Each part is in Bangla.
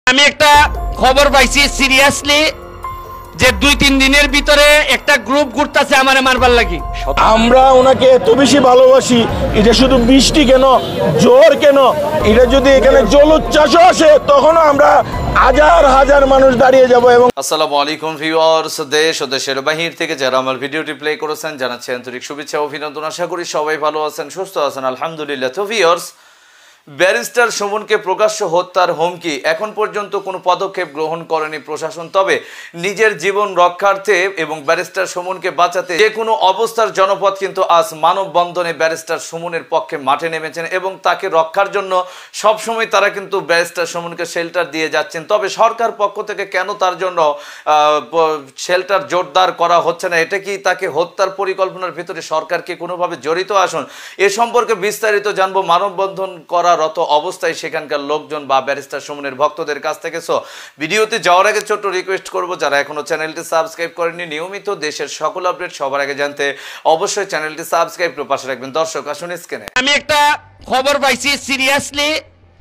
আমি একটা খবর পাইছি সিরিয়াসলি যে 2-3 দিনের ভিতরে একটা গ্রুপ ঘুরতেছে আমারে মারবার লাগি। আমরা ওনাকে এত বেশি ভালোবাসি, এটা শুধু বৃষ্টি কেন, জ্বর কেন, এটা যদি এখানে জলোচ্ছ্বাসও আসে তখনও আমরা হাজার হাজার মানুষ দাঁড়িয়ে যাব। এবং আসসালামু আলাইকুম ভিউয়ার্স, দেশ ও দেশের বাহির থেকে যারা আমার ভিডিওটি প্লে করেছেন জানাচ্ছি আন্তরিক শুভেচ্ছা ও অভিনন্দন। আশা করি সবাই ভালো আছেন, সুস্থ আছেন, আলহামদুলিল্লাহ। তো ভিউয়ার্স, ব্যারিস্টার সুমনকে প্রকাশ্য হত্যার হুমকি, এখন পর্যন্ত কোনো পদক্ষেপ গ্রহণ করেনি প্রশাসন। তবে নিজের জীবন রক্ষার্থে এবং ব্যারিস্টার সুমনকে বাঁচাতে যে কোনো অবস্থার জনপদ কিন্তু আজ মানববন্ধনে ব্যারিস্টার সুমনের পক্ষে মাঠে নেমেছেন এবং তাকে রক্ষার জন্য সবসময় তারা কিন্তু ব্যারিস্টার সুমনকে শেল্টার দিয়ে যাচ্ছেন। তবে সরকার পক্ষ থেকে কেন তার জন্য শেল্টার জোরদার করা হচ্ছে না? এটা কি তাকে হত্যার পরিকল্পনার ভিতরে সরকারকে কোনোভাবে জড়িত আসুন? এ সম্পর্কে বিস্তারিত জানবো মানববন্ধন করারত অবস্থায় সেখানকার লোকজন বা ব্যারিস্টার সুমনের ভক্তদের কাছ থেকে। সো ভিডিওতে যাওয়ার আগে ছোট্ট রিকোয়েস্ট করবো, যারা এখনো চ্যানেলটি সাবস্ক্রাইব করেননি, নিয়মিত দেশের সকল আপডেট সবার আগে জানতে অবশ্যই চ্যানেলটি সাবস্ক্রাইব করে পাশে রাখবেন। দর্শক আসুন স্ক্রিনে। আমি একটা খবর পাইছি সিরিয়াসলি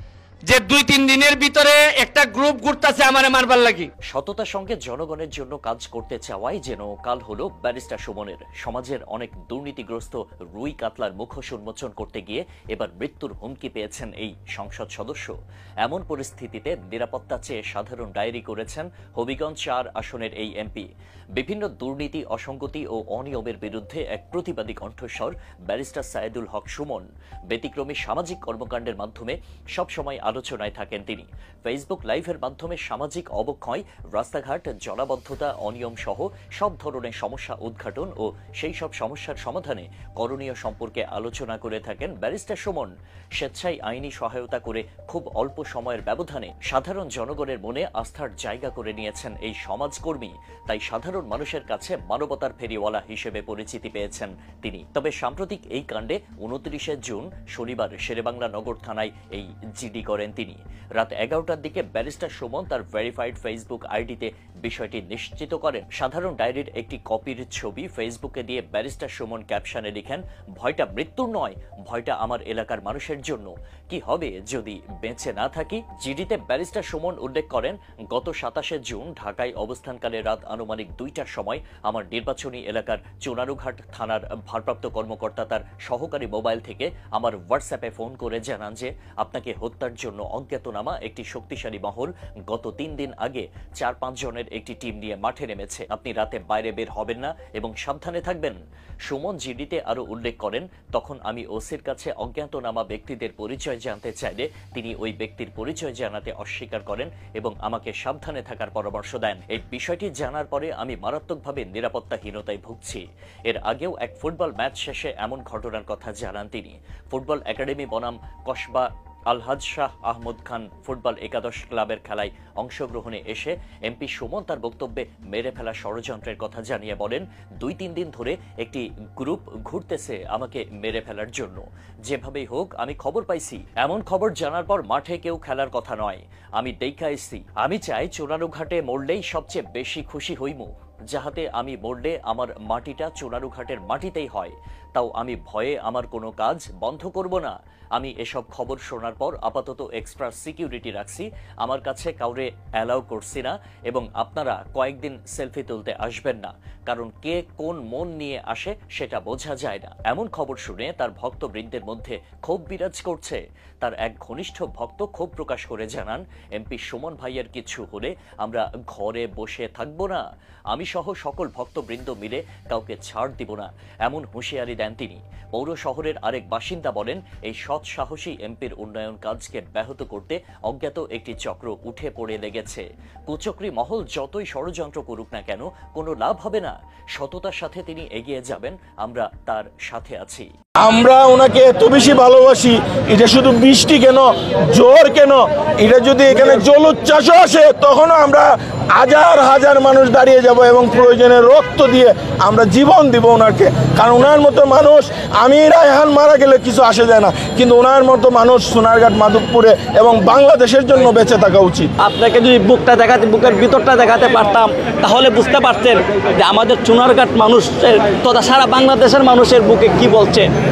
যে 2-3 দিনের ভিতরে একটা গ্রুপ ঘুরতেছে আমারে মারবার লাগি। সততার সঙ্গে জনগণের জন্য কাজ করতে চাওয়াই যেন কাল হলো ব্যারিস্টার সুমনের। সমাজের অনেক দুর্নীতিগ্রস্ত রুই কাতলার মুখোশ উন্মোচন করতে গিয়ে এবার মৃত্যুর হুমকি পেয়েছেন এই সংসদ সদস্য। এমন পরিস্থিতিতে নিরাপত্তা চেয়ে সাধারণ ডায়েরি করেছেন হবিগঞ্জ 4 আসনের এই এমপি। বিভিন্ন দুর্নীতি, অসঙ্গতি ও অনিয়মের বিরুদ্ধে এক প্রতিবাদী কণ্ঠস্বর ব্যারিস্টার সায়েদুল হক সুমন। ব্যতিক্রমী সামাজিক কর্মকাণ্ডের মাধ্যমে সবসময় আলোচনায় থাকেন তিনি। ফেসবুক লাইভের মাধ্যমে সামাজিক অবক্ষয়, রাস্তাঘাট, জলাবদ্ধতা, অনিয়ম সহ সব ধরনের সমস্যা উদ্ঘাটন ও সেই সব সমস্যার সমাধানে করণীয় সম্পর্কে আলোচনা করে থাকেন ব্যারিস্টার সুমন। স্বেচ্ছায় আইনি সহায়তা করে খুব অল্প সময়ের ব্যবধানে সাধারণ জনগণের মনে আস্থার জায়গা করে নিয়েছেন এই সমাজকর্মী। তাই সাধারণ মানুষের কাছে মানবতার ফেরিওয়ালা হিসেবে পরিচিতি পেয়েছেন তিনি। তবে সাম্প্রতিক এই কাণ্ডে 29শে জুন শনিবার শেরেবাংলা নগর থানায় এই জিডি করেন তিনি। রাত 11টার দিকে ব্যারিস্টার সুমন তার ভেরিফাইড ফেসবুক আইডিতে বিষয়টি নিশ্চিত করেন। সাধারণ ডায়েরির একটি কপির ছবি ফেসবুকে দিয়ে ব্যারিস্টার সুমন ক্যাপশনে লিখেন, ভয়টা মৃত্যুর নয়, ভয়টা আমার এলাকার মানুষের জন্য। কি হবে যদি বেঁচে না থাকি? জিডিতে ব্যারিস্টার সুমন উল্লেখ করেন, গত 27শে জুন ঢাকায় অবস্থানকালে রাত আনুমানিক 2টার সময় আমার নির্বাচনী এলাকার চুনারুঘাট থানার ভারপ্রাপ্ত কর্মকর্তা তার সহকারী মোবাইল থেকে আমার হোয়াটসঅ্যাপে ফোন করে জানান যে আপনাকে হত্যার জন্য অজ্ঞাতনামা একটি শক্তিশালী মহল গত 3 দিন আগে 4-5 জনের একটি টিম নিয়ে মাঠে নেমেছে। আপনি রাতে বাইরে বের হবেন না এবং সাবধানে থাকবেন। সুমন জিডিতে আরো উল্লেখ করেন, তখন আমি ওসির কাছে অজ্ঞাতনামা ব্যক্তিদের পরিচয় জানতে চাইলে তিনি ওই ব্যক্তির পরিচয় জানাতে অস্বীকার করেন এবং আমাকে সাবধানে থাকার পরামর্শ দেন। এই বিষয়টি জানার পরে আমি মারাত্মকভাবে নিরাপত্তাহীনতায় ভুগছি। এর আগেও এক ফুটবল ম্যাচ শেষে এমন ঘটনার কথা জানান তিনি। ফুটবল একাডেমি বনাম কসবা আলহাজ শাহ আহমদ খান ফুটবল একাদশ ক্লাবের খেলায় অংশগ্রহণে এসে এমপি সুমন তার বক্তব্যে মেরে ফেলা ষড়যন্ত্রের কথা জানিয়ে বলেন, 2-3 দিন ধরে একটি গ্রুপ ঘুরতেছে আমাকে মেরে ফেলার জন্য। যেভাবেই হোক আমি খবর পাইছি। এমন খবর জানার পর মাঠে কেউ খেলার কথা নয়, আমি দেখা এসছি। আমি চাই চুনারুঘাটে মরলেই সবচেয়ে বেশি খুশি হইমু, যাহাতে আমি মরলে আমার মাটিটা চুনারুঘাটের মাটিতেই হয়। তাও আমি ভয়ে আমার কোনো কাজ বন্ধ করব না। আমি এসব খবর শোনার পর আপাতত এক্সট্রা সিকিউরিটি রাখছি, আমার কাছে কাউরে অ্যালাউ করছি না এবং আপনারা কয়েকদিন সেলফি তুলতে আসবেন না, কারণ কে কোন মন নিয়ে আসে সেটা বোঝা যায় না। এমন খবর শুনে তার ভক্তবৃন্দের মধ্যে ক্ষোভ বিরাজ করছে। তার এক ঘনিষ্ঠ ভক্ত ক্ষোভ প্রকাশ করে জানান, এমপি সুমন ভাইয়ের কিছু হলে আমরা ঘরে বসে থাকবো না, আমি সহ সকল ভক্তবৃন্দ মিলে কাউকে ছাড় দিব না, এমন হুঁশিয়ারি দেন তিনি। পৌর শহরের আরেক বাসিন্দা বলেন, এই সৎ সাহসী এমপির উন্নয়ন কাজকে ব্যাহত করতে অজ্ঞাত একটি চক্র উঠে পড়ে লেগেছে। কুচক্রী মহল যতই ষড়যন্ত্র করুক না কেন কোনো লাভ হবে না। সততার সাথে তিনি এগিয়ে যাবেন, আমরা তার সাথে আছি। আমরা ওনাকে এত বেশি ভালোবাসি, এটা শুধু বৃষ্টি কেন, জ্বর কেন, এটা যদি এখানে জলোচ্ছ্বাসও আসে তখনও আমরা হাজার হাজার মানুষ দাঁড়িয়ে যাব এবং প্রয়োজনে রক্ত দিয়ে আমরা জীবন দিব ওনাকে। কারণ ওনার মতো মানুষ, আমি রায়হান মারা গেলে কিছু আসে যায় না, কিন্তু ওনার মতো মানুষ সোনারঘাট, মাধবপুরে এবং বাংলাদেশের জন্য বেঁচে থাকা উচিত। আপনাকে যদি বুকটা দেখাতে, বুকের ভিতরটা দেখাতে পারতাম তাহলে বুঝতে পারতেন যে আমাদের সোনারঘাট মানুষের তথা সারা বাংলাদেশের মানুষের বুকে কি বলছে।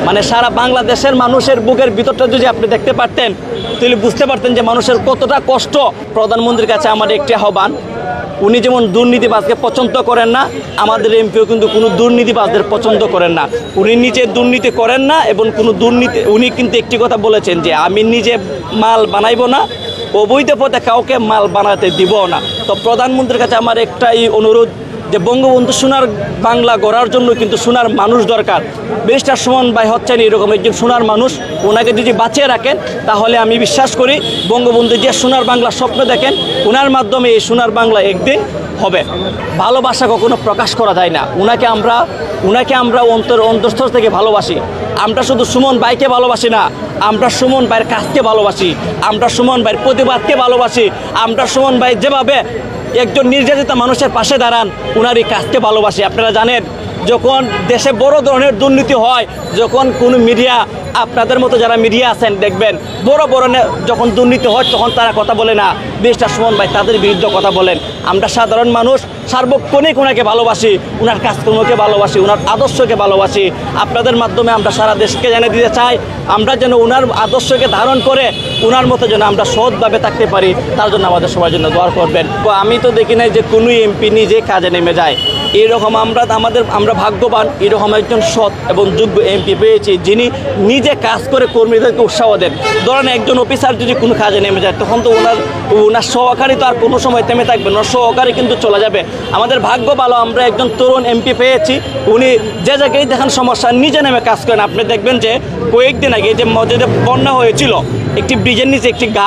মানে সারা বাংলাদেশের মানুষের বুকের ভিতরটা যদি আপনি দেখতে পারতেন তাহলে বুঝতে পারতেন যে মানুষের কতটা কষ্ট। প্রধানমন্ত্রীর কাছে আমার একটি আহ্বান, উনি যেমন দুর্নীতিবাজকে পছন্দ করেন না, আমাদের এমপিও কিন্তু কোনো দুর্নীতিবাজদের পছন্দ করেন না। উনি নিজে দুর্নীতি করেন না এবং কোনো দুর্নীতি, উনি কিন্তু একটি কথা বলেছেন যে আমি নিজে মাল বানাইব না, অবৈধ পথে কাউকে মাল বানাতে দিব না। তো প্রধানমন্ত্রীর কাছে আমার একটাই অনুরোধ যে বঙ্গবন্ধু সোনার বাংলা গড়ার জন্য কিন্তু সোনার মানুষ দরকার। ব্যারিস্টার সুমন ভাই হচ্ছেন এরকম একজন সোনার মানুষ, ওনাকে যদি বাঁচিয়ে রাখেন তাহলে আমি বিশ্বাস করি বঙ্গবন্ধু যে সোনার বাংলা স্বপ্ন দেখেন ওনার মাধ্যমে এই সোনার বাংলা একদিন হবে। ভালোবাসা কখনো প্রকাশ করা যায় না, উনাকে আমরা অন্তঃস্থল থেকে ভালোবাসি। আমরা শুধু সুমন ভাইকে ভালোবাসি না, আমরা সুমন ভাইয়ের কাজকে ভালোবাসি, আমরা সুমন ভাইয়ের প্রতিবাদকে ভালোবাসি, আমরা সুমন ভাই যেভাবে একজন নির্যাতিত মানুষের পাশে দাঁড়ান উনারই কাজকে ভালোবাসি। আপনারা জানেন যখন দেশে বড় ধরনের দুর্নীতি হয়, যখন কোনো মিডিয়া, আপনাদের মতো যারা মিডিয়া আছেন দেখবেন বড় যখন দুর্নীতি হয় তখন তারা কথা বলে না, ব্যারিস্টার সুমন ভাই তাদের বিরুদ্ধে কথা বলেন। আমরা সাধারণ মানুষ সার্বক্ষণিক ওনাকে ভালোবাসি, ওনার কাজকর্মকে ভালোবাসি, ওনার আদর্শকে ভালোবাসি। আপনাদের মাধ্যমে আমরা সারা দেশকে জানিয়ে দিতে চাই আমরা যেন ওনার আদর্শকে ধারণ করে ওনার মতো যেন আমরা সৎভাবে থাকতে পারি, তার জন্য আমাদের সবার জন্য দোয়া করবেন। তো আমি তো দেখি নাই যে কোনো এমপি নিজে কাজে নেমে যায়, এরকম আমরা ভাগ্যবান এরকম একজন সৎ এবং যোগ্য এমপি পেয়েছি যিনি নিজে কাজ করে কর্মীদেরকে উৎসাহ দেন। ধরেন একজন অফিসার যদি কোনো কাজে নেমে যায় তখন তো ওনার সহকারী তো আর কোনো সময় থেমে থাকবে না, সহকারী কিন্তু চলে যাবে। আমাদের ভাগ্য ভালো আমরা একজন তরুণ এমপি পেয়েছি, উনি যে জায়গায় দেখেন সমস্যা নিজে নেমে কাজ করেন। আপনি দেখবেন যে কয়েকদিন আগে যে মসজিদে বন্যা হয়েছিল, একটি ব্রিজের নিচে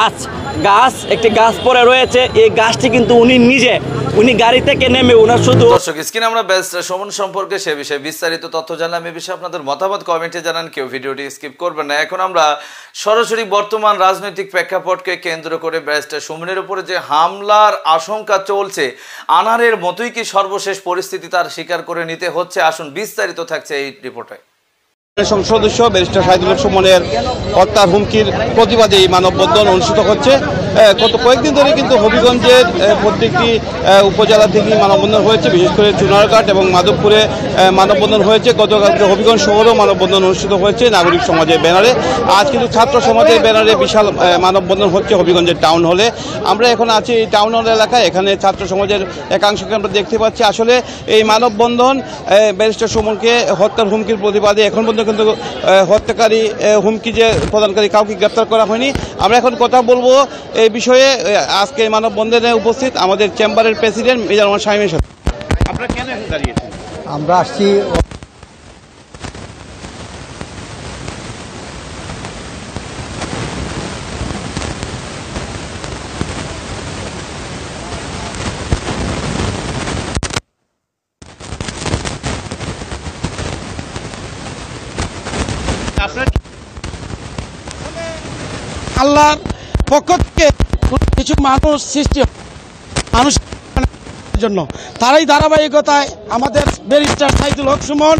একটি গাছ পড়ে রয়েছে, এই গাছটি কিন্তু উনি গাড়ি থেকে নেমে ওনার শুধু। দর্শক স্ক্রিনে আমরা ব্যারিস্টার সুমন সম্পর্কে সে বিষয়ে বিস্তারিত তথ্য জানলাম। এই বিষয়ে আপনাদের মতামত কমেন্টে জানান, কেউ ভিডিওটি স্কিপ করবেন না। এখন আমরা সরাসরি বর্তমান রাজনৈতিক প্রেক্ষাপটকে কেন্দ্র করে ব্যারিস্টার সুমনের উপরে যে হামলার আশঙ্কা চলছে, আনারের মতোই কি সর্বশেষ পরিস্থিতি তার স্বীকার করে নিতে হচ্ছে? আসুন বিস্তারিত থাকছে এই রিপোর্টে। সংসদ সদস্য ব্যারিস্টার সাইদুল হক সুমনের হত্যার হুমকির প্রতিবাদে এই মানববন্ধন অনুষ্ঠিত হচ্ছে। গত কয়েকদিন ধরে কিন্তু হবিগঞ্জের প্রত্যেকটি উপজেলা থেকে মানববন্ধন হয়েছে, বিশেষ করে চুনারঘাট এবং মাধবপুরে মানববন্ধন হয়েছে। গতকালকে হবিগঞ্জ শহরেও মানববন্ধন অনুষ্ঠিত হয়েছে নাগরিক সমাজের ব্যানারে। আজ কিন্তু ছাত্র সমাজের ব্যানারে বিশাল মানববন্ধন হচ্ছে হবিগঞ্জের টাউন হলে। আমরা এখন আছি এই টাউন হল এলাকায়, এখানে ছাত্র সমাজের একাংশকে আমরা দেখতে পাচ্ছি। আসলে এই মানববন্ধন ব্যারিস্টার সুমনকে হত্যার হুমকির প্রতিবাদে এখন পর্যন্ত কিন্তু হত্যাকারী হুমকি যে প্রদানকারী কাউকে গ্রেপ্তার করা হয়নি। আমরা এখন কথা বলবো এই বিষয়ে আজকে মানববন্ধনে উপস্থিত আমাদের চেম্বারের প্রেসিডেন্ট মিজানুর রহমান শামীমের সাথে। আপনারা কেন এখানে দাঁড়িয়েছেন? আমরা আসছি আল্লাহর পক্ষ থেকে কিছু মানুষ সৃষ্টি মানুষের জন্য, তারই ধারাবাহিকতায় আমাদের ব্যারিস্টার সাইদুল হক সুমন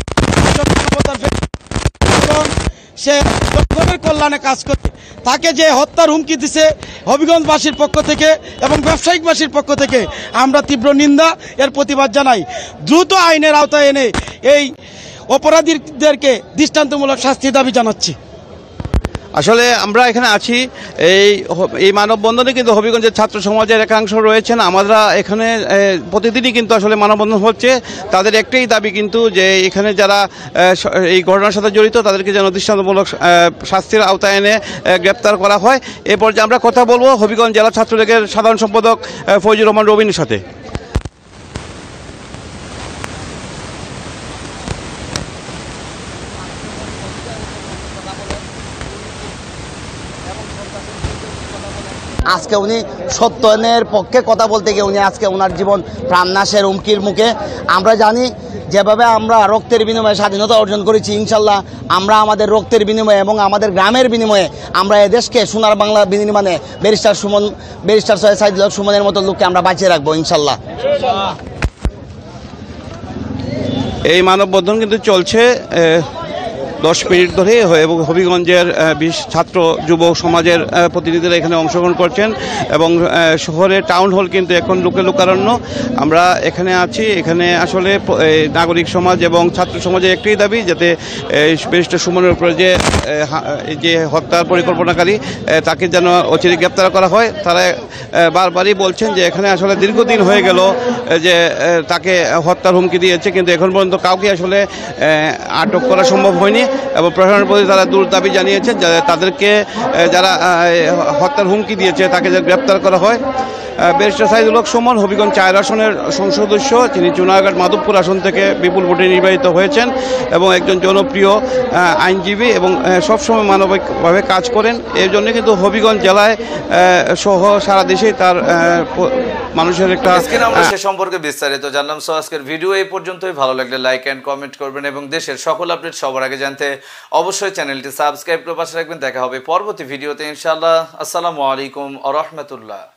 সে জনগণের কল্যাণে কাজ করে, তাকে যে হত্যার হুমকি দিছে হবিগঞ্জবাসীর পক্ষ থেকে এবং ব্যবসায়িকবাসীর পক্ষ থেকে আমরা তীব্র নিন্দা, এর প্রতিবাদ জানাই। দ্রুত আইনের আওতায় এনে এই অপরাধীদেরকে দৃষ্টান্তমূলক শাস্তির দাবি জানাচ্ছি। আসলে আমরা এখানে আছি এই মানববন্ধনে কিন্তু হবিগঞ্জের ছাত্র সমাজের একাংশ রয়েছেন। আমরা এখানে প্রতিদিনই কিন্তু আসলে মানববন্ধন হচ্ছে। তাদের একটাই দাবি কিন্তু যে এখানে যারা এই ঘটনার সাথে জড়িত তাদেরকে যেন দৃষ্টান্তমূলক শাস্তির আওতায় এনে গ্রেপ্তার করা হয়। এ পর্যায়ে আমরা কথা বলবো হবিগঞ্জ জেলা ছাত্রলীগের সাধারণ সম্পাদক ফয়জুর রহমান রবিনের সাথে। আজকে উনি সত্যনের পক্ষে কথা বলতে গিয়ে উনি আজকে ওনার জীবন প্রাণনাশের হুমকির মুখে। আমরা জানি যেভাবে আমরা রক্তের বিনিময়ে স্বাধীনতা অর্জন করেছি, ইনশাল্লাহ আমরা আমাদের রক্তের বিনিময়ে এবং আমাদের গ্রামের বিনিময়ে আমরা এদেশকে সোনার বাংলা বিনির্মাণে ব্যারিস্টার সৈয়দ সাইদুল হক সুমনের মতো লোককে আমরা বাঁচিয়ে রাখবো ইনশাল্লাহ। এই মানববন্ধন কিন্তু চলছে 10 মিনিট ধরে এবং হবিগঞ্জের 20 ছাত্র যুব সমাজের প্রতিনিধিরা এখানে অংশগ্রহণ করছেন এবং শহরের টাউন হল কিন্তু এখন লোকে লোকারণ্য। আমরা এখানে আছি, এখানে আসলে নাগরিক সমাজ এবং ছাত্র সমাজের একটাই দাবি যাতে ব্যারিস্টার সুমনের উপরে যে হত্যার পরিকল্পনাকারী তাকে যেন অচিরে গ্রেপ্তার করা হয়। তারা বারবারই বলছেন যে এখানে আসলে দীর্ঘদিন হয়ে গেল যে তাকে হত্যার হুমকি দিয়েছে, কিন্তু এখন পর্যন্ত কাউকে আসলে আটক করা সম্ভব হয়নি এবং প্রশাসনের প্রতি তারা দূর দাবি জানিয়েছে তাদেরকে যারা হত্যার হুমকি দিয়েছে তাকে যে গ্রেপ্তার করা হয়। ব্যারিস্টার সাইদুল হক সুমন হবিগঞ্জ 4 আসনের সংসদ সদস্য, তিনি চুনারঘাট মাধবপুর আসন থেকে বিপুল ভোটে নির্বাচিত হয়েছেন এবং একজন জনপ্রিয় আইনজীবী এবং সবসময় মানবিকভাবে কাজ করেন। এর জন্য কিন্তু হবিগঞ্জ জেলায় সহ সারা দেশেই তার মানুষের একটা আমরা সে সম্পর্কে বিস্তারিত জানলাম। সো আজকের ভিডিও এই পর্যন্তই। ভালো লাগলে লাইক এন্ড কমেন্ট করবেন এবং দেশের সকল আপডেট সবার আগে জানতে অবশ্যই চ্যানেলটি সাবস্ক্রাইব করে পাশে রাখবেন। দেখা হবে পরবর্তী ভিডিওতে ইনশাআল্লাহ। আসসালামু আলাইকুম ওয়া রাহমাতুল্লাহ।